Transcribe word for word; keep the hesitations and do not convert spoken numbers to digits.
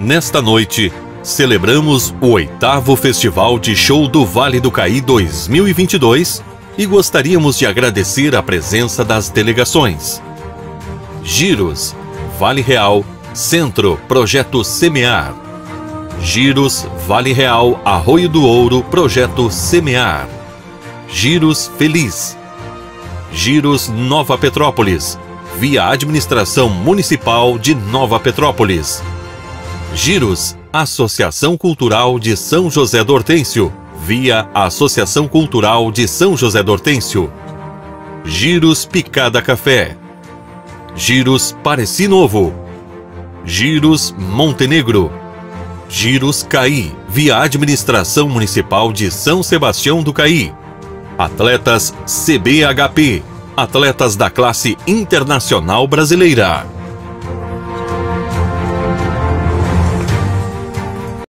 Nesta noite, celebramos o oitavo Festival de Show do Vale do Caí dois mil e vinte e dois e gostaríamos de agradecer a presença das delegações. Giros, Vale Real, Centro, Projeto Semear. Giros, Vale Real, Arroio do Ouro, Projeto Semear. Giros Feliz. Giros Nova Petrópolis, via Administração Municipal de Nova Petrópolis. Giros Associação Cultural de São José do Hortêncio, via Associação Cultural de São José do Hortêncio. Giros Picada Café. Giros Pareci Novo. Giros Montenegro. Giros Caí, via Administração Municipal de São Sebastião do Caí. Atletas C B H P, atletas da classe internacional brasileira.